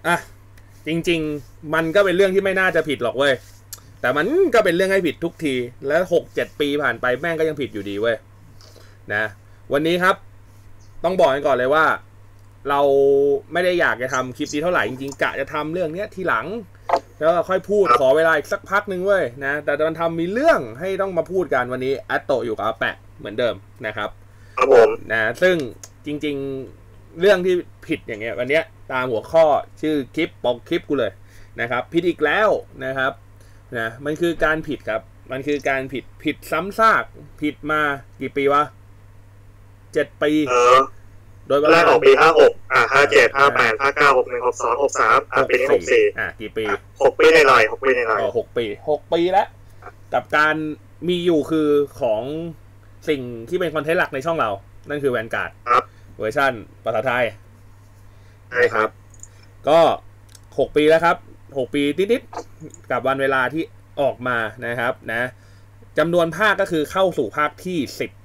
อ่ะจริงๆมันก็เป็นเรื่องที่ไม่น่าจะผิดหรอกเว้ยแต่มันก็เป็นเรื่องให้ผิดทุกทีแล้ว6-7 ปีผ่านไปแม่งก็ยังผิดอยู่ดีเว้ยนะวันนี้ครับต้องบอกกันก่อนเลยว่าเราไม่ได้อยากจะทำคลิปนี้เท่าไหร่จริงๆกะจะทำเรื่องนี้ทีหลังแล้วค่อยพูดขอเวลาอีกสักพักนึงเว้ยนะแต่มันทำมีเรื่องให้ต้องมาพูดกันวันนี้อัตโตอยู่กับอาแปะเหมือนเดิมนะครับครับผมนะซึ่งจริงๆเรื่องที่ผิดอย่างเงี้ยวันนี้ตามหัวข้อชื่อคลิปปกคลิปกูเลยนะครับผิดอีกแล้วนะครับนะมันคือการผิดครับมันคือการผิดซ้ำซากผิดมากี่ปีวะ7 ปีโดยแรกออกปี56 57 58 59 61 62 63ปีนี้64 กี่ปี 6 ปีหน่อย6 ปีหน่อย 6 ปีแล้วกับการมีอยู่คือของสิ่งที่เป็นคอนเทนต์หลักในช่องเรานั่นคือแวนการ์ดเวอร์ชันภาษาไทยใช่ครับก็6 ปีแล้วครับ6 ปีนิดๆกับวันเวลาที่ออกมานะครับนะจำนวนภาคก็คือเข้าสู่ภาคที่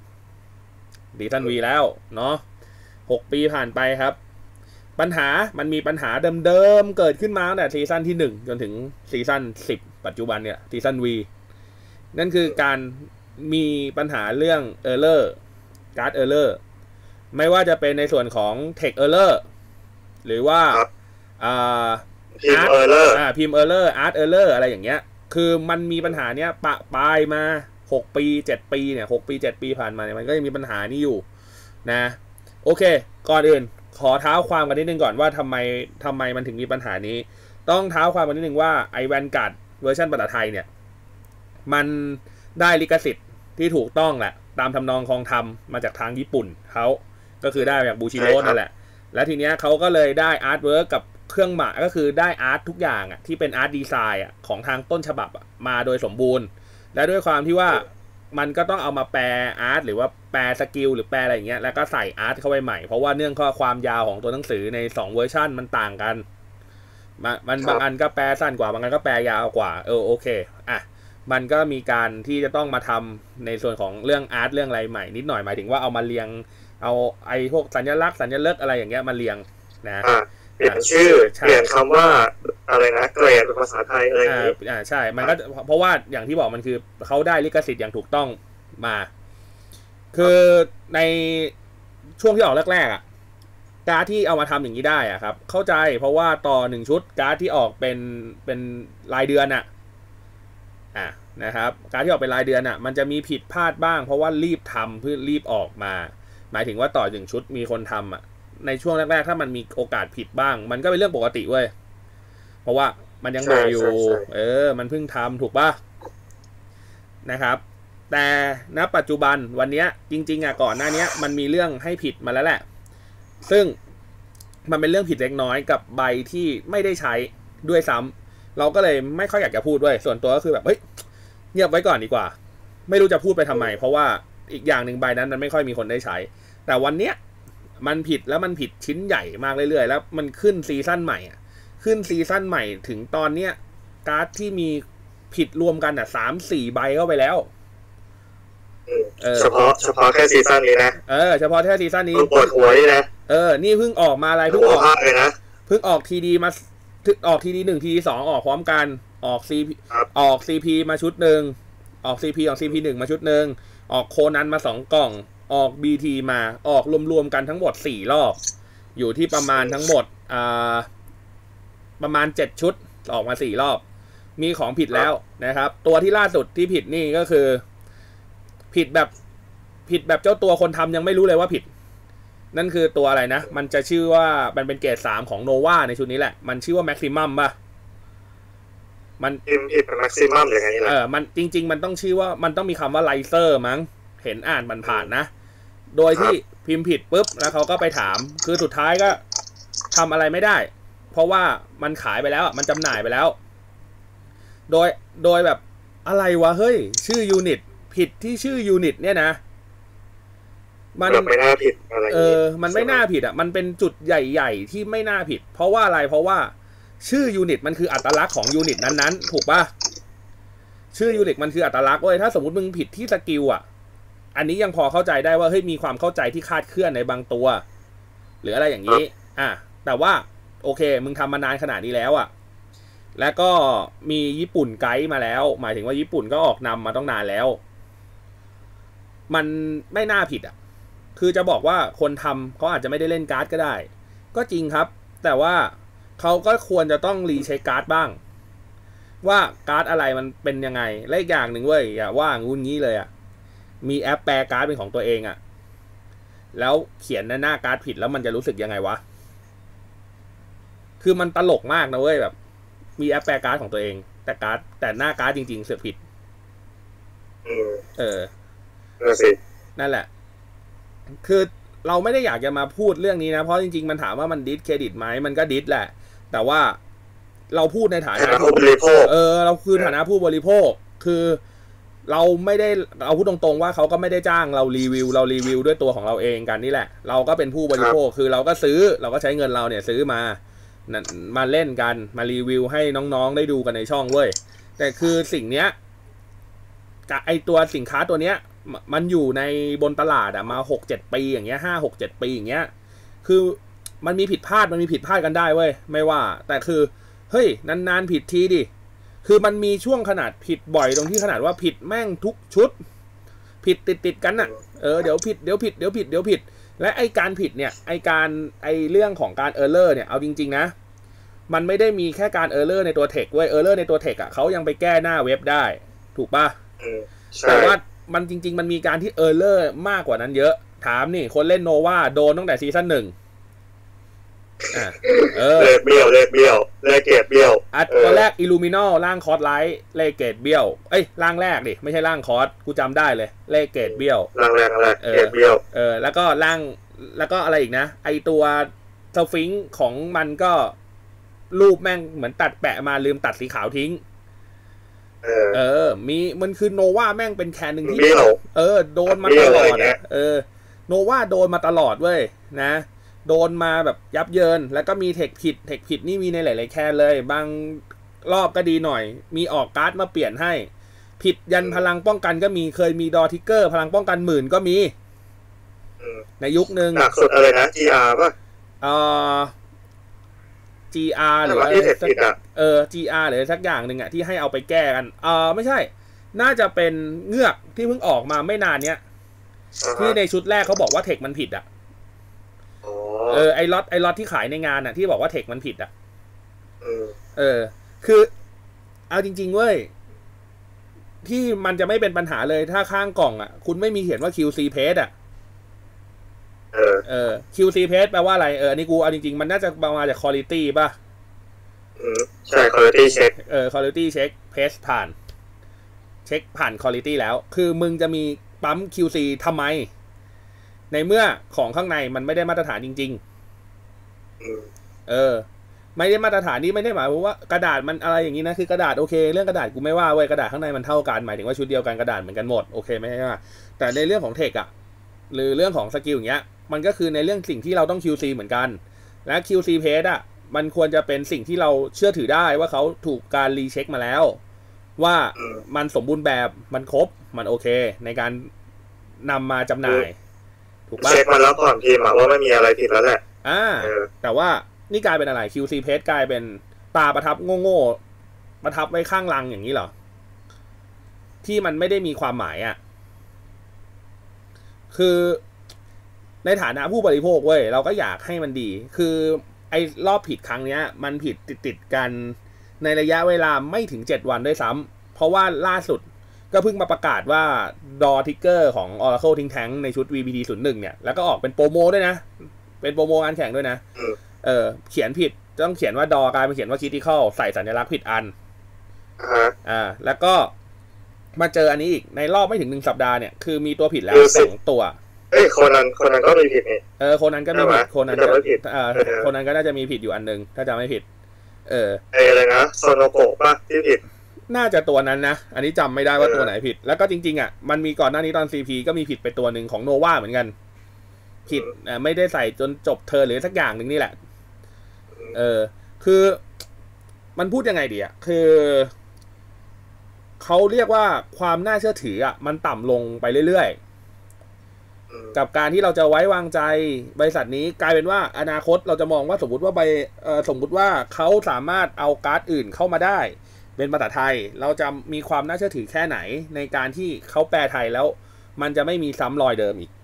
10ซีซั่น V แล้วเนาะ6 ปีผ่านไปครับมันมีปัญหาเดิมๆเกิดขึ้นมาตั้งแต่ซีซั่นที่1จนถึงซีซั่น10ปัจจุบันเนี่ยซีซั่น V นั่นคือการมีปัญหาเรื่อง Error การ์ด Error ไม่ว่าจะเป็นในส่วนของ Tech Error หรือว่าพิมพ์ Error Error Art Error อะไรอย่างเงี้ยคือมันมีปัญหาเนี้ยปะปายมา6 ปี7 ปีเนี่ย6 ปี 7 ปีผ่านมาเนี่ยมันก็ยังมีปัญหานี้อยู่นะโอเคก่อนอื่นขอเท้าความกันนิดนึงก่อนว่าทำไมมันถึงมีปัญหานี้ต้องเท้าความกันนิดนึงว่าไอแวนการ์ดเวอร์ชันภาษาไทยเนี่ยมันได้ลิขสิทธิ์ที่ถูกต้องแหละตามทำนองคองธรรมมาจากทางญี่ปุ่นเขาก็คือได้จากบูชิโร่นั่นแหละแล้วทีเนี้ยเขาก็เลยได้อาร์ตเวิร์กกับเครื่องหมายก็คือได้อาร์ตทุกอย่างอ่ะที่เป็นอาร์ตดีไซน์อ่ะของทางต้นฉบับมาโดยสมบูรณ์และด้วยความที่ว่ามันก็ต้องเอามาแปลอาร์ตหรือว่าแปลสกิลหรือแปลอะไรอย่างเงี้ยแล้วก็ใส่อาร์ตเข้าไปใหม่เพราะว่าเนื่องข้อความยาวของตัวหนังสือใน2 เวอร์ชันมันต่างกันมันบางอันก็แปลสั้นกว่าบางอันก็แปลยาวกว่าโอเคอ่ะมันก็มีการที่จะต้องมาทำในส่วนของเรื่องอาร์ตเรื่องอะไรใหม่นิดหน่อยหมายถึงว่าเอามาเรียงเอาไอ้พวกสัญลักษณ์อะไรอย่างเงี้ยมาเรียงนะเปลี่ยนชื่อเปลี่ยนคำว่าอะไรนะเกรดเป็นภาษาไทยอะไรอย่างนี้ใช่มันก็เพราะว่าอย่างที่บอกมันคือเขาได้ลิขสิทธิ์อย่างถูกต้องมาคือในช่วงที่ออกแรกๆการ์ดที่เอามาทำอย่างนี้ได้ครับเข้าใจเพราะว่าต่อ1 ชุดการ์ดที่ออกเป็นรายเดือนนะครับการที่ออกเป็นรายเดือนมันจะมีผิดพลาดบ้างเพราะว่ารีบทำเพื่อรีบออกมาหมายถึงว่าต่อ1 ชุดมีคนทำในช่วงแรกๆถ้ามันมีโอกาสผิดบ้างมันก็เป็นเรื่องปกติเว้ยเพราะว่ามันยังใหม่อยู่มันเพิ่งทำถูกป่ะนะครับแต่ณปัจจุบันวันนี้จริงๆก่อนหน้านี้มันมีเรื่องให้ผิดมาแล้วแหละซึ่งมันเป็นเรื่องผิดเล็กน้อยกับใบที่ไม่ได้ใช้ด้วยซ้ำเราก็เลยไม่ค่อยอยากจะพูดด้วยส่วนตัวก็คือแบบเฮ้ยเงียบไว้ก่อนดีกว่าไม่รู้จะพูดไปทำไมเพราะว่าอีกอย่างหนึ่งใบนั้นมันไม่ค่อยมีคนได้ใช้แต่วันเนี้ยมันผิดแล้วมันผิดชิ้นใหญ่มากเรื่อยๆแล้วมันขึ้นซีซั่นใหม่ขึ้นซีซั่นใหม่ถึงตอนเนี้ยการ์ดที่มีผิดรวมกัน3-4 ใบเข้าไปแล้วเฉพาะแค่ซีซั่นนี้นะเฉพาะแค่ซีซั่นนี้ปวดหัวนี่นะนี่เพิ่งออกมาอะไรเพิ่งออกเลยนะเพิ่งออกทีดีมาออกทีดี1ทีดี2ออกพร้อมกันออกซีพีมาชุดหนึ่งออก CP ออก CP1 มาชุดหนึ่งออกโคนันมา2 กล่องออก BT มาออกรวมๆกันทั้งหมด4 รอบอยู่ที่ประมาณทั้งหมดประมาณ7 ชุดออกมา4 รอบมีของผิดแล้วนะครับตัวที่ล่าสุดที่ผิดนี่ก็คือผิดแบบเจ้าตัวคนทำยังไม่รู้เลยว่าผิดนั่นคือตัวอะไรนะมันจะชื่อว่ามันเป็นเกรด3ของโนวาในชุดนี้แหละมันชื่อว่าแม็กซิมัมป่ะมันพิมพ์ผิดเป็นแม็กซิมัมอย่างไงล่ะมันจริงๆมันต้องชื่อว่ามันต้องมีคำว่าไลเซอร์มั้งเห็นอ่านมันผ่านนะโดยที่พิมพ์ผิดปุ๊บแล้วเขาก็ไปถามคือสุดท้ายก็ทำอะไรไม่ได้เพราะว่ามันขายไปแล้วมันจำหน่ายไปแล้วโดยแบบอะไรวะเฮ้ยชื่อยูนิตผิดที่ชื่อยูนิตเนี่ยนะมันไม่น่าผิดอะไรมันไม่น่าผิดมันเป็นจุดใหญ่ๆที่ไม่น่าผิดเพราะว่าอะไรเพราะว่าชื่อยูนิตมันคืออัตลักษณ์ของยูนิตนั้นๆถูกป่ะชื่อยูนิตมันคืออัตลักษณ์เว้ยถ้าสมมติมึงผิดที่สกิลอันนี้ยังพอเข้าใจได้ว่าเฮ้ยมีความเข้าใจที่คลาดเคลื่อนในบางตัวหรืออะไรอย่างนี้แต่ว่าโอเคมึงทำมานานขนาดนี้แล้วอ่ะแล้วก็มีญี่ปุ่นไกด์มาแล้วหมายถึงว่าญี่ปุ่นก็ออกนำมาต้องนานแล้วมันไม่น่าผิดอ่ะคือจะบอกว่าคนทำเขาอาจจะไม่ได้เล่นการ์ดก็ได้ก็จริงครับแต่ว่าเขาก็ควรจะต้องรีเช็คการ์ดบ้างว่าการ์ดอะไรมันเป็นยังไงและอีกอย่างหนึ่งเว้ยอย่าว่างุ้นงี้เลยอ่ะมีแอปแปลการ์ดเป็นของตัวเองอ่ะแล้วเขียนหน้าการ์ดผิดแล้วมันจะรู้สึกยังไงวะคือมันตลกมากนะเว้ยแบบมีแอปแปลการ์ดของตัวเองแต่หน้าการ์ดจริงๆเสือกผิดนั่นแหละคือเราไม่ได้อยากจะมาพูดเรื่องนี้นะเพราะจริงๆมันถามว่ามันดิสเครดิตไหมมันก็ดิสแหละแต่ว่าเราพูดในฐานะผู้บริโภคเราคือฐานะผู้บริโภคคือเราไม่ได้เอาพูดตรงๆว่าเขาก็ไม่ได้จ้างเรารีวิวด้วยตัวของเราเองกันนี่แหละเราก็เป็นผู้บริโภคคือเราก็ซื้อเราก็ใช้เงินเราเนี่ยซื้อมาเล่นกันมารีวิวให้น้องๆได้ดูกันในช่องเว้ยแต่คือสิ่งเนี้ยไอตัวสินค้าตัวเนี้ยมันอยู่ในบนตลาดอะมา 6-7 ปีอย่างเงี้ย5-6-7 ปีอย่างเงี้ยคือมันมีผิดพลาดกันได้เว้ยไม่ว่าแต่คือเฮ้ยนานๆผิดทีดิคือมันมีช่วงขนาดผิดบ่อยตรงที่ขนาดว่าผิดแม่งทุกชุดผิดติดกันอะเดี๋ยวผิดและไอการผิดเนี่ยไอเรื่องของการเออร์เลอร์เนี่ยเอาจริงๆนะมันไม่ได้มีแค่การเออร์เลอร์ในตัวเทคเว้ยเออร์เลอร์ในตัวเทคอะเขายังไปแก้หน้าเว็บได้ถูกป่ะแต่ว่ามันจริงๆมันมีการที่เออร์เลอร์มากกว่านั้นเยอะถามนี่คนเล่นโนวาโดนตั้งแต่ซีซั่น 1เลขเบี้ยวเลขเกรดเบี้ยวตอนแรกอิลูมินอลร่างคอร์สไลท์เลขเกรดเบี้ยวร่างแรกดิไม่ใช่ร่างคอร์สกูจำได้เลยเลขเกรดเบี้ยวร่างแรกเกรดเบี้ยวแล้วก็ร่างแล้วก็อะไรอีกนะไอตัวสฟิงค์ของมันก็รูปแม่งเหมือนตัดแปะมาลืมตัดสีขาวทิ้งมีมันคือโนวาแม่งเป็นแคนหนึ่งที่โดนมาตลอดโนวาโดนมาตลอดเว้ยนะโดนมาแบบยับเยินแล้วก็มีเทคผิดนี่มีในหลายๆแคนเลยบางรอบก็ดีหน่อยมีออกการ์ดมาเปลี่ยนให้ผิดยันพลังป้องกันก็มีเคยมีดอทิกเกอร์พลังป้องกัน10,000ก็มีในยุคนึงหนักสุดอะไรนะ GR ป่ะGR หรือว่าGR หรือสักอย่างหนึ่งอะที่ให้เอาไปแก้กันไม่ใช่น่าจะเป็นเงือกที่เพิ่งออกมาไม่นานเนี้ยที่ในชุดแรกเขาบอกว่าเทคมันผิดอะไอล็อตที่ขายในงานอะที่บอกว่าเทคมันผิดอะคือเอาจริงๆเว้ยที่มันจะไม่เป็นปัญหาเลยถ้าข้างกล่องอะคุณไม่มีเขียนว่า QC page อะQC page แปลว่าอะไรอันนี้กูเอาจริงๆมันน่าจะมาจาก quality ป่ะใช่ quality check quality check page ผ่านเช็คผ่าน quality แล้วคือมึงจะมีปั๊ม QC ทำไมในเมื่อของข้างในมันไม่ได้มาตรฐานจริงๆไม่ได้มาตรฐานนี่ไม่ได้หมายว่ากระดาษมันอะไรอย่างนี้นะคือกระดาษโอเคเรื่องกระดาษกูไม่ว่าเว้ยกระดาษข้างในมันเท่ากันหมายถึงว่าชุดเดียวกันกระดาษเหมือนกันหมดโอเคไม่ใช่ว่าแต่ในเรื่องของเทคอะหรือเรื่องของสกิลอย่างเงี้ยมันก็คือในเรื่องสิ่งที่เราต้อง QC เหมือนกันและ QC page อะมันควรจะเป็นสิ่งที่เราเชื่อถือได้ว่าเขาถูกการรีเช็คมาแล้วว่ามันสมบูรณ์แบบมันครบมันโอเคในการนำมาจำหน่ายถูกป่ะเช็คมาแล้วก่อนพิมพ์ว่าไม่มีอะไรผิดแล้วแหละแต่ว่านี่กลายเป็นอะไร QC page กลายเป็นตาประทับโง่ๆประทับไว้ข้างลังอย่างนี้เหรอที่มันไม่ได้มีความหมายอ่ะคือในฐานะผู้บริโภคเว้ยเราก็อยากให้มันดีคือไอ้รอบผิดครั้งเนี้ยมันผิดติดกันในระยะเวลาไม่ถึง7 วันด้วยซ้ำเพราะว่าล่าสุดก็เพิ่งมาประกาศว่าดอทิกเกอร์ของ Oracle ทิ้งแท้งในชุด VPT01 เนี่ยแล้วก็ออกเป็นโปรโมด้วยนะเป็นโปรโมงานแข่งด้วยนะเขียนผิดต้องเขียนว่าดอกลายเป็นเขียนว่า critical ใส่สัญลักษณ์ผิดอันแล้วก็มาเจออันนี้อีกในรอบไม่ถึง1 สัปดาห์เนี่ยคือมีตัวผิดแล้ว2 ตัวคนนั้นก็มีผิดนี่คนนั้นก็มีผิดคนนั้นก็น่าจะมีผิดอยู่อันนึงถ้าจำไม่ผิดอะไรนะโซโนโกะป่ะที่ผิดน่าจะตัวนั้นนะอันนี้จำไม่ได้ว่าตัวไหนผิดแล้วก็จริงๆอ่ะมันมีก่อนหน้านี้ตอน CP ก็มีผิดไปตัวหนึ่งของโนวาเหมือนกันผิดไม่ได้ใส่จนจบเธอหรือสักอย่างหนึ่งนี่แหละคือมันพูดยังไงดีอ่ะคือเขาเรียกว่าความน่าเชื่อถืออ่ะมันต่ำลงไปเรื่อยกับการที่เราจะไว้วางใจบริษัทนี้กลายเป็นว่าอนาคตเราจะมองว่าสมมติว่าสมมติว่าเขาสามารถเอาการ์ดอื่นเข้ามาได้เป็นภาษาไทยเราจะมีความน่าเชื่อถือแค่ไหนในการที่เขาแปลไทยแล้วมันจะไม่มีซ้ำรอยเดิมอีก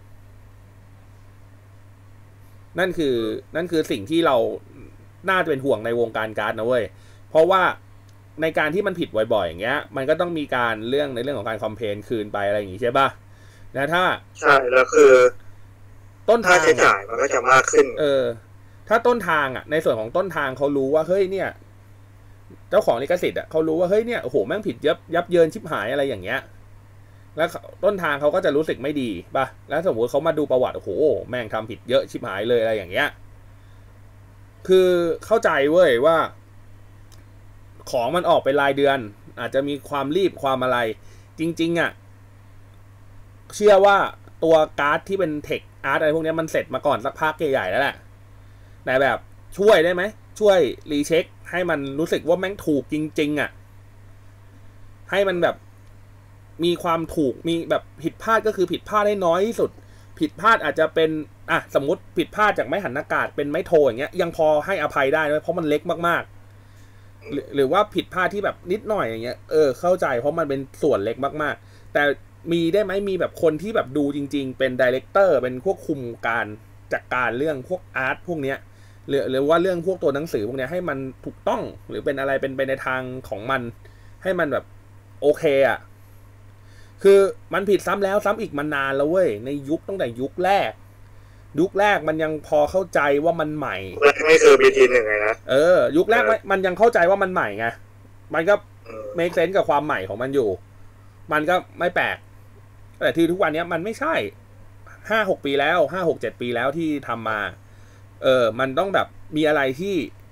นั่นคือสิ่งที่เราน่าจะเป็นห่วงในวงการการ์ดนะเว้ยเพราะว่าในการที่มันผิดบ่อยๆอย่างเงี้ยมันก็ต้องมีการในเรื่องของการคอมเพลนคืนไปอะไรอย่างงี้ใช่ป่ะนะถ้าใช่แล้วคือต้นทางใช้จ่ายมันก็จะมากขึ้นถ้าต้นทางอ่ะในส่วนของต้นทางเขารู้ว่าเฮ้ยเนี่ยเจ้าของลิขสิทธิ์อ่ะเขารู้ว่าเฮ้ยเนี่ยโอ้โหแม่งผิดยับเยินชิบหายอะไรอย่างเงี้ยแล้วต้นทางเขาก็จะรู้สึกไม่ดีป่ะแล้วสมมติเขามาดูประวัติโอ้โหแม่งทำผิดเยอะชิบหายเลยอะไรอย่างเงี้ยคือเข้าใจเว้ยว่าของมันออกเป็นรายเดือนอาจจะมีความรีบความอะไรจริงๆอ่ะเชื่อว่าตัวการ์ดที่เป็นเทคอาร์ตอะไรพวกนี้มันเสร็จมาก่อนสักพักใหญ่ๆแล้วแหละแต่แบบช่วยได้ไหมช่วยรีเช็คให้มันรู้สึกว่าแม่งถูกจริงๆอ่ะให้มันแบบมีความถูกมีแบบผิดพลาดก็คือผิดพลาดให้น้อยที่สุดผิดพลาดอาจจะเป็นสมมติผิดพลาดจากไม้หันอากาศเป็นไม้โทอย่างเงี้ยยังพอให้อภัยได้นะเพราะมันเล็กมากๆหรือว่าผิดพลาดที่แบบนิดหน่อยอย่างเงี้ยเข้าใจเพราะมันเป็นส่วนเล็กมากๆแต่มีได้ไหมมีแบบคนที่แบบดูจริงๆเป็นไดเรคเตอร์เป็นควบคุมการจัดการเรื่องพวกอาร์ตพวกเนี้ยหรือว่าเรื่องพวกตัวหนังสือพวกเนี้ยให้มันถูกต้องหรือเป็นอะไรเป็นไปในทางของมันให้มันแบบโอเคอ่ะคือมันผิดซ้ำแล้วซ้ำอีกมานานแล้วเว้ยในยุคตั้งแต่ยุคแรกมันยังพอเข้าใจว่ามันใหม่ไม่คือBT1ไงนะยุคแรกมันยังเข้าใจว่ามันใหม่ไงมันก็เมคเซนส์กับความใหม่ของมันอยู่มันก็ไม่แปลกแต่ที่ทุกวันนี้มันไม่ใช่5-6 ปีแล้ว5-6-7 ปีแล้วที่ทำมามันต้องแบบมีอะไรที่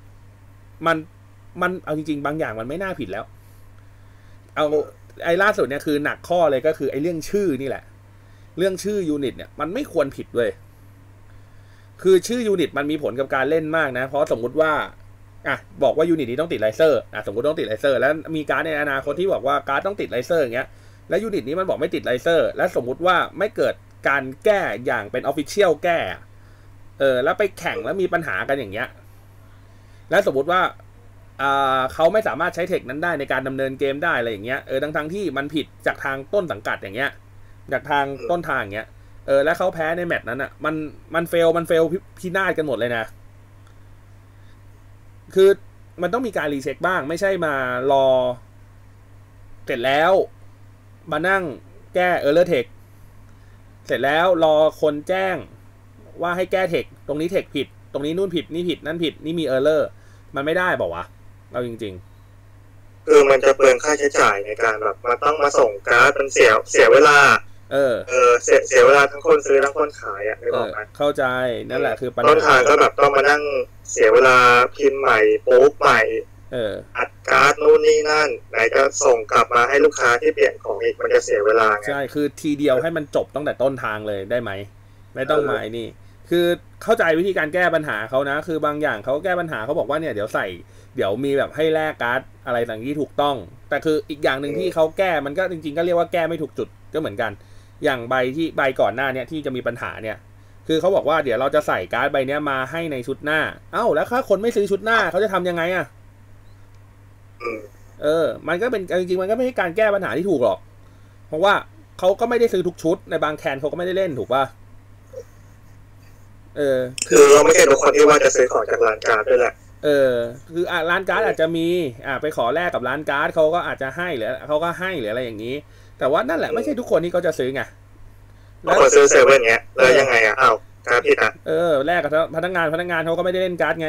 มันเอาจริงๆบางอย่างมันไม่น่าผิดแล้วเอาไอ้ล่าสุดเนี่ยคือหนักข้อเลยก็คือไอ้เรื่องชื่อนี่แหละเรื่องชื่อยูนิตเนี่ยมันไม่ควรผิดด้วยคือชื่อยูนิตมันมีผลกับการเล่นมากนะเพราะสมมุติว่าบอกว่ายูนิตนี้ต้องติดไลเซอร์สมมติต้องติดไลเซอร์แล้วมีการในอนาคตที่บอกว่าการต้องติดไลเซอร์อย่างเงี้ยแล้วยูนิตนี้มันบอกไม่ติดไลเซอร์และสมมุติว่าไม่เกิดการแก้อย่างเป็นออฟฟิเชียลแก้แล้วไปแข่งแล้วมีปัญหากันอย่างเงี้ยแล้วสมมุติว่าเขาไม่สามารถใช้เทคนั้นได้ในการดำเนินเกมได้อะไรอย่างเงี้ยทั้งที่มันผิดจากทางต้นสังกัดอย่างเงี้ยจากทางต้นทางอย่างเงี้ยแล้วเขาแพ้ในแมตช์นั้นอ่ะมันเฟลพินาศกันหมดเลยนะคือมันต้องมีการรีเช็คบ้างไม่ใช่มารอเสร็จแล้วมานั่งแก้error text เสร็จแล้วรอคนแจ้งว่าให้แก้เทคตรงนี้เทคผิดตรงนี้นู่นผิดนี่ผิดนั่นผิดนี่มีerrorมันไม่ได้บอกวะเราจริงๆคือมันจะเปลืองค่าใช้จ่ายในการแบบมันต้องมาส่งการ์ดมันเสียเวลาเสียเวลาทั้งคนซื้อทั้งคนขายไม่บอกนะเข้าใจนั่นแหละคือปัญหาต้นทางก็แบบต้องมานั่งเสียเวลาพิมพ์ใหม่โป๊กใหม่อัดการ์ดนู่นนี่นั่นไหนจะส่งกลับมาให้ลูกค้าที่เปลี่ยนของอีกมันจะเสียเวลาไงใช่คือทีเดียวให้มันจบตั้งแต่ต้นทางเลยได้ไหมไม่ต้องมานี่คือเข้าใจวิธีการแก้ปัญหาเขานะคือบางอย่างเขาแก้ปัญหาเขาบอกว่าเนี่ยเดี๋ยวมีแบบให้แลกการ์ดอะไรต่างที่ถูกต้องแต่คืออีกอย่างหนึ่งที่เขาแก้มันก็จริงๆก็เรียกว่าแก้ไม่ถูกจุดก็เหมือนกันอย่างใบก่อนหน้าเนี่ยที่จะมีปัญหาเนี่ยคือเขาบอกว่าเดี๋ยวเราจะใส่การ์ดใบเนี้ยมาให้ในชุดหน้าแล้วถ้าคนไม่ซื้อชุดหน้าเขาจะทำยังไงมันก็เป็นจริงๆมันก็ไม่ใช่การแก้ปัญหาที่ถูกหรอกเพราะว่าเขาก็ไม่ได้ซื้อทุกชุดในบางแคนเขาก็ไม่ได้เล่นถูกป่ะคือเราไม่ใช่ทุกคนที่ว่าจะซื้อของจากร้านการ์ดด้วยแหละคือร้านการ์ดอาจจะมีไปขอแลกกับร้านการ์ดเขาก็อาจจะให้หรือเขาก็ให้หรืออะไรอย่างนี้แต่ว่านั่นแหละไม่ใช่ทุกคนที่เขาจะซื้อไงแล้วคนซื้อเซเว่นเงี้ยแล้วยังไงการ์ดผิดแลกกับพนักงานเขาก็ไม่ได้เล่นการ์ดไง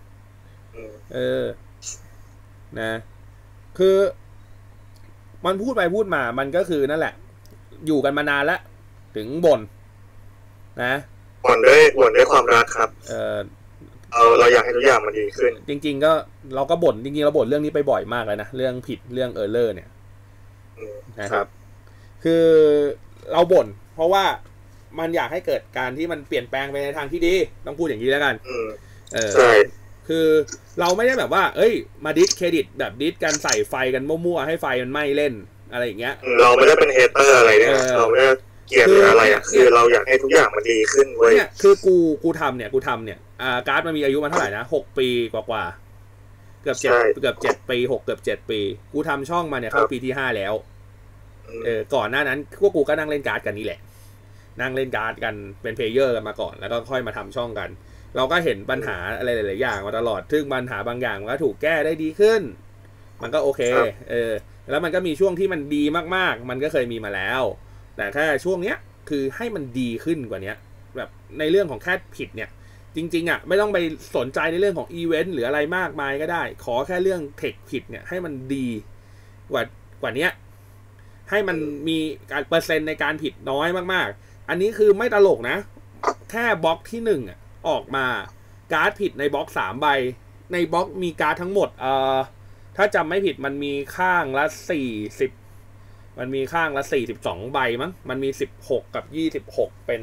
นะคือมันพูดไปพูดมามันก็คือนั่นแหละอยู่กันมานานแล้วถึงบ่นนะบ่นด้วยความรักครับเราอยากให้ทุกอย่างมันดีขึ้นจริงๆก็เราก็บ่นจริงๆเราบ่นเรื่องนี้ไปบ่อยมากเลยนะเรื่องผิดเรื่องerrorเนี่ยนะครับคือเราบ่นเพราะว่ามันอยากให้เกิดการที่มันเปลี่ยนแปลงไปในทางที่ดีต้องพูดอย่างนี้แล้วกันใช่คือเราไม่ได้แบบว่ามาดิสเครดิตแบบดิสกันใส่ไฟกันมั่วๆให้ไฟมันไหม้เล่นอะไรอย่างเงี้ยเราไม่ได้เป็นเฮเตอร์อะไรเนี่ยเราไม่ได้เกลียดหรืออะไรอ่ะคือเราอยากให้ทุกอย่างมันดีขึ้นเว้ยเนี่ยคือกูทำเนี่ยการ์ดมันมีอายุมันเท่าไหร่นะ6 ปีกว่าเกือบ7 ปี6 เกือบ7 ปีกูทำช่องมาเนี่ยเข้าปีที่5แล้วก่อนหน้านั้นพวกกูก็นั่งเล่นการ์ดกันนี่แหละนั่งเล่นการ์ดกันเป็นเพลเยอร์กันมาก่อนแล้วก็ค่อยมาทำช่องกันเราก็เห็นปัญหาอะไรหลายๆอย่างมาตลอดซึ่งปัญหาบางอย่างมันก็ถูกแก้ได้ดีขึ้นมันก็โอเคแล้วมันก็มีช่วงที่มันดีมากๆมันก็เคยมีมาแล้วแต่แค่ช่วงเนี้ยคือให้มันดีขึ้นกว่านี้แบบในเรื่องของแค่ผิดเนี่ยจริงๆอ่ะไม่ต้องไปสนใจในเรื่องของอีเวนต์หรืออะไรมากมายก็ได้ขอแค่เรื่องเทคผิดเนี่ยให้มันดีกว่านี้ให้มันมีการเปอร์เซ็นต์ในการผิดน้อยมากๆอันนี้คือไม่ตลกนะแค่บล็อกที่1ออกมาการ์ดผิดในบล็อก3 ใบในบล็อกมีการ์ดทั้งหมดถ้าจำไม่ผิดมันมีข้างละ40มันมีข้างละ42 ใบมั้งมันมี16กับ26เป็น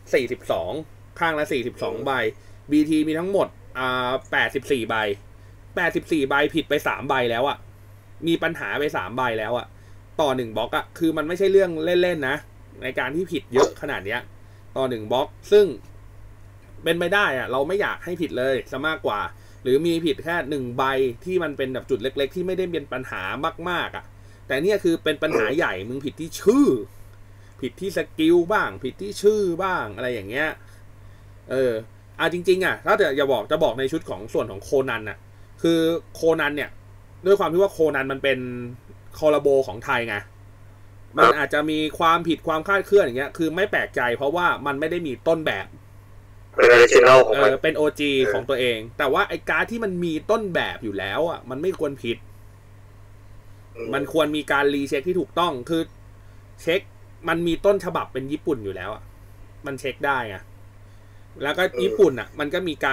42ข้างละ42 ใบ BT มีทั้งหมด84 ใบ84 ใบผิดไป3 ใบแล้วอ่ะมีปัญหาไป3 ใบแล้วอ่ะต่อ1บล็อกอ่ะคือมันไม่ใช่เรื่องเล่นๆนะในการที่ผิดเยอะขนาดเนี้ยต่อ1บล็อกซึ่งเป็นไม่ได้อ่ะเราไม่อยากให้ผิดเลยซะมากกว่าหรือมีผิดแค่1 ใบที่มันเป็นแบบจุดเล็กๆที่ไม่ได้เป็นปัญหามากๆอ่ะแต่เนี่ยคือเป็นปัญหาใหญ่มึงผิดที่ชื่อผิดที่สกิลบ้างผิดที่ชื่อบ้างอะไรอย่างเงี้ยจริงๆอ่ะถ้าจะบอกในชุดของส่วนของโคนันน่ะคือโคนันเนี่ยด้วยความที่ว่าโคนันมันเป็นคอลลาโบของไทยไงมันอาจจะมีความผิดความคลาดเคลื่อนอย่างเงี้ยคือไม่แปลกใจเพราะว่ามันไม่ได้มีต้นแบบเป็นออริจินอลของมันเป็น OG ของตัวเองแต่ว่าไอ้การ์ดที่มันมีต้นแบบอยู่แล้วอ่ะมันไม่ควรผิดมันควรมีการรีเช็คที่ถูกต้องคือเช็คมันมีต้นฉบับเป็นญี่ปุ่นอยู่แล้วอ่ะมันเช็คได้ไงแล้วก็ญี่ปุ่นอ่ะมันก็มี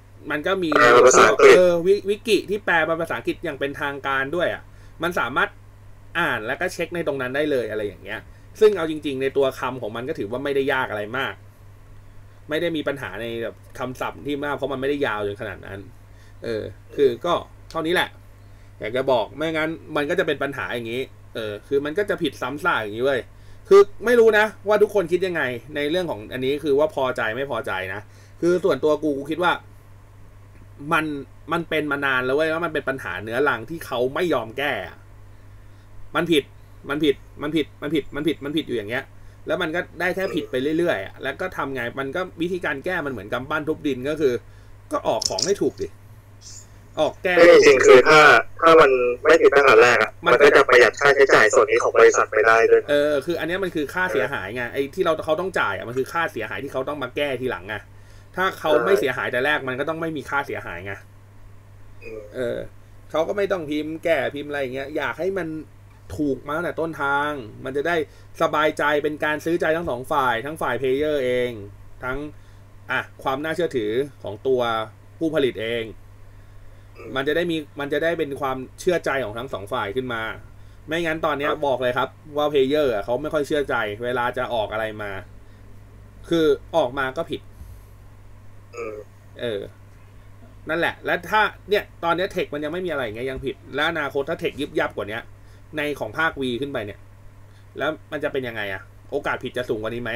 วิกิที่แปลเป็นภาษาอังกฤษอย่างเป็นทางการด้วยอ่ะมันสามารถอ่านแล้วก็เช็คในตรงนั้นได้เลยอะไรอย่างเงี้ยซึ่งเอาจริงๆในตัวคำของมันก็ถือว่าไม่ได้ยากอะไรมากไม่ได้มีปัญหาในแบบคำศัพท์ที่มากเพราะมันไม่ได้ยาวจนขนาดนั้นคือก็เท่านี้แหละอยากจะบอกไม่งั้นมันก็จะเป็นปัญหาอย่างนี้คือมันก็จะผิดซ้ำซากอย่างนี้เว้ยคือไม่รู้นะว่าทุกคนคิดยังไงในเรื่องของอันนี้คือว่าพอใจไม่พอใจนะคือส่วนตัวกูคิดว่ามันเป็นมานานแล้วเว้ยว่ามันเป็นปัญหาเนื้อรังที่เขาไม่ยอมแก้มันผิดอยู่อย่างเงี้ยแล้วมันก็ได้แค่ผิดไปเรื่อยๆแล้วก็ทำไงมันก็วิธีการแก้มันเหมือนกำปั้นทุบดินก็คือก็ออกของให้ถูกดิออกแก้จริงๆคือถ้ามันไม่ผิดตั้งแต่แรกอ่ะมันก็จะประหยัดค่าใช้จ่ายส่วนนี้ของบริษัทไปได้ด้วยคืออันนี้มันคือค่าเสียหายไงไอ้ที่เขาต้องจ่ายมันคือค่าเสียหายที่เขาต้องมาแก้ทีหลังไงถ้าเขาไม่เสียหายแต่แรกมันก็ต้องไม่มีค่าเสียหายไงเขาก็ไม่ต้องพิมพ์แก้พิมพ์อะไรอย่างเงี้ยอยากให้มันถูกมาตั้งแต่ต้นทางมันจะได้สบายใจเป็นการซื้อใจทั้ง2 ฝ่ายทั้งฝ่ายเพลเยอร์เองทั้งความน่าเชื่อถือของตัวผู้ผลิตเองมันจะได้เป็นความเชื่อใจของทั้ง2 ฝ่ายขึ้นมาไม่งั้นตอนนี้บอกเลยครับว่าเพลเยอร์เขาไม่ค่อยเชื่อใจเวลาจะออกอะไรมาคือออกมาก็ผิดนั่นแหละและถ้าเนี่ยตอนนี้เทคมันยังไม่มีอะไรอย่างเงี้ยยังผิดและอนาคตถ้าเทคยิบยับกว่านี้ในของภาค V ขึ้นไปเนี่ยแล้วมันจะเป็นยังไงโอกาสผิดจะสูงกว่านี้ไหม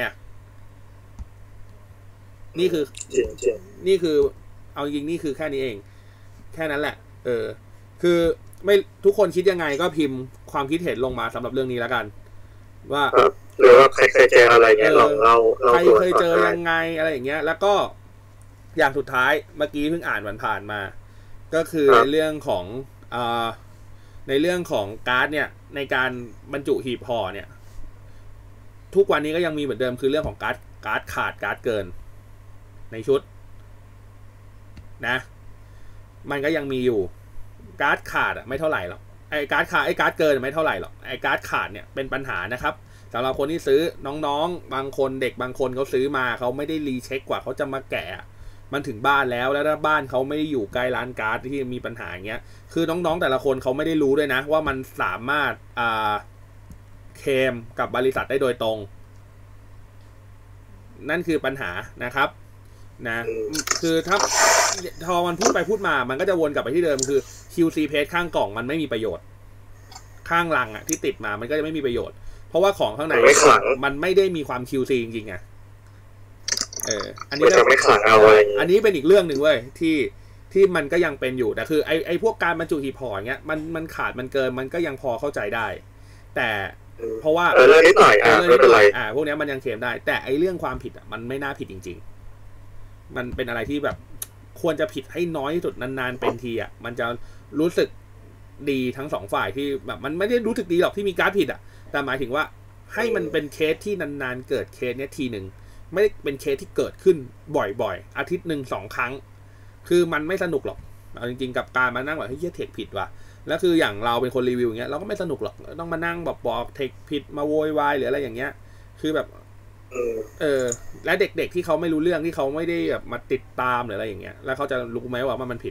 นี่คือเอาจริงนี่คือแค่นี้เองแค่นั้นแหละคือไม่ทุกคนคิดยังไงก็พิมพ์ความคิดเห็นลงมาสำหรับเรื่องนี้แล้วกันว่าหรือว่าใครเคยเจออะไรเงี้ยเราใครเคยเจอยังไงอะไรอย่างเงี้ยแล้วก็อย่างสุดท้ายเมื่อกี้เพิ่งอ่านผ่านมาก็คือในเรื่องของการ์ดเนี่ยในการบรรจุหีบห่อเนี่ยทุกวันนี้ก็ยังมีเหมือนเดิมคือเรื่องของการ์ดขาดการ์ดเกินในชุดนะมันก็ยังมีอยู่การ์ดขาดไม่เท่าไหร่หรอกไอ้การ์ดขาดไอ้การ์ดเกินไม่เท่าไหร่หรอกไอ้การ์ดขาดเนี่ยเป็นปัญหานะครับสำหรับคนที่ซื้อน้องๆบางคนเด็กบางคนเขาซื้อมาเขาไม่ได้รีเช็คกว่าเขาจะมาแกะมันถึงบ้านแล้วถ้าบ้านเขาไม่ได้อยู่ใกล้ร้านการ์ดที่มีปัญหาอย่างเงี้ยคือน้องๆแต่ละคนเขาไม่ได้รู้ด้วยนะว่ามันสามารถเคลมกับบริษัทได้โดยตรงนั่นคือปัญหานะครับนะคือถ้าพอมันพูดไปพูดมามันก็จะวนกลับไปที่เดิมคือ QC page ข้างกล่องมันไม่มีประโยชน์ข้างลังที่ติดมามันก็จะไม่มีประโยชน์เพราะว่าของข้างในมันไม่ได้มีความ QC จริงๆอ่ะอันนี้จะไม่ขลังเอาอะไรอันนี้เป็นอีกเรื่องหนึ่งเว้ยที่มันก็ยังเป็นอยู่แต่คือไอพวกการบรรจุหีบห่อเงี้ยมันขาดมันเกินมันก็ยังพอเข้าใจได้แต่เพราะว่าเรื่องนิดหน่อยไม่เป็นไรพวกนี้มันยังเคลมได้แต่ไอเรื่องความผิดมันไม่น่าผิดจริงๆมันเป็นอะไรที่แบบควรจะผิดให้น้อยที่สุดนานๆเป็นทีมันจะรู้สึกดีทั้งสองฝ่ายที่แบบมันไม่ได้รู้สึกดีหรอกที่มีการผิดแต่หมายถึงว่าให้มันเป็นเคสที่นานๆเกิดเคสเนี้ยทีหนึ่งไม่ได้เป็นเคสที่เกิดขึ้นบ่อยๆอาทิตย์หนึ่ง2 ครั้งคือมันไม่สนุกหรอกเอาจริงๆกับการมานั่งแบบเฮ้ยเทคผิดว่ะแล้วคืออย่างเราเป็นคนรีวิวอย่างเงี้ยเราก็ไม่สนุกหรอกต้องมานั่งบอกเทคผิดมาโวยวายหรืออะไรอย่างเงี้ยคือแบบและเด็กๆที่เขาไม่รู้เรื่องที่เขาไม่ได้แบบมาติดตามหรืออะไรอย่างเงี้ยแล้วเขาจะรู้ไหมว่ามันผิด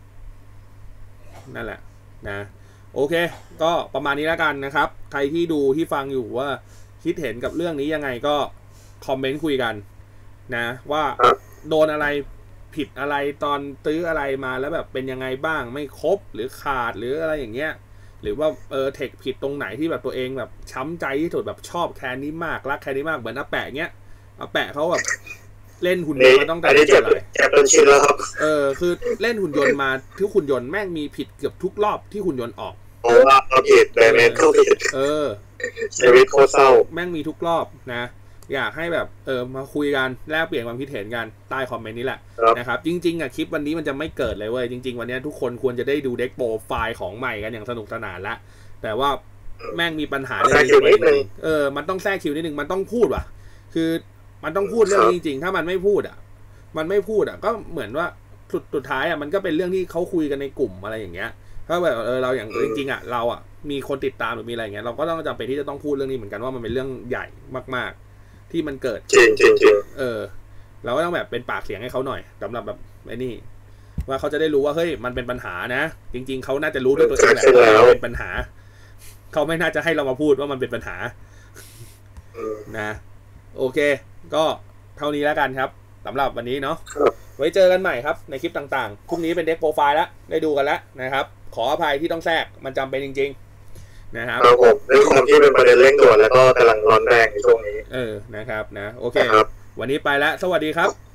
นั่นแหละนะโอเคก็ประมาณนี้แล้วกันนะครับใครที่ดูที่ฟังอยู่ว่าคิดเห็นกับเรื่องนี้ยังไงก็คอมเมนต์คุยกันนะว่าโดนอะไรผิดอะไรตอนตื้ออะไรมาแล้วแบบเป็นยังไงบ้างไม่ครบหรือขาดหรืออะไรอย่างเงี้ยหรือว่าเทคผิดตรงไหนที่แบบตัวเองแบบช้ำใจที่สุดแบบชอบแคนนี้มากรักแคนนี้มากเหมือนอาแปะเงี้ยอาแปะเขาแบบเล่นหุ่นยนต์มาต้องแต่เจ็บอะไรเป็นชิ้นแล้วครับคือเล่นหุ่นยนต์มาทุกหุ่นยนต์แม่งมีผิดเกือบทุกรอบที่หุ่นยนต์ออกเพราะว่าเอาผิดแบนเข้าผิดชีวิตโคตรเศร้าแม่งมีทุกรอบนะอยากให้แบบมาคุยกันแลกเปลี่ยนความคิดเห็นกันใต้คอมเมนต์นี้แหละนะครับจริงๆคลิปวันนี้มันจะไม่เกิดเลยเว้ยจริงๆวันนี้ทุกคนควรจะได้ดูเด็กโปรไฟล์ของใหม่กันอย่างสนุกสนานละแต่ว่าแม่งมีปัญหาเรื่องนี้มันต้องแทรกคิวนิดนึงมันต้องพูดว่ะคือมันต้องพูดเรื่องนี้จริงๆถ้ามันไม่พูดก็เหมือนว่าสุดท้ายมันก็เป็นเรื่องที่เขาคุยกันในกลุ่มอะไรอย่างเงี้ยถ้าแบบเราอย่างจริงๆเรามีคนติดตามหรือมีอะไรเงี้ยเราก็ต้องจำเป็นที่จะต้องพูดเรื่องนี้เหมือนกันว่ามันเป็นเรื่องใหญ่มากๆที่มันเกิดจริงเราก็ต้องแบบเป็นปากเสียงให้เขาหน่อยสำหรับแบบไอ้นี่ว่าเขาจะได้รู้ว่าเฮ้ยมันเป็นปัญหานะจริงๆเขาน่าจะรู้ด้วยตัวเองแหละว่ามันเป็นปัญหาเขาไม่น่าจะให้เรามาพูดว่ามันเป็นปัญหานะโอเคก็เท่านี้แล้วกันครับสำหรับวันนี้เนาะไว้เจอกันใหม่ครับในคลิปต่างๆพรุ่งนี้เป็นเด็กโปรไฟล์แล้วได้ดูกันแล้วนะครับขออภัยที่ต้องแทรกมันจำเป็นจริงๆนะครับผมด้วยความที่เป็นประเด็นเร่งด่วนแล้วก็กำลังร้อนแรงในช่วงนี้นะครับนะโอเควันนี้ไปแล้วสวัสดีครับ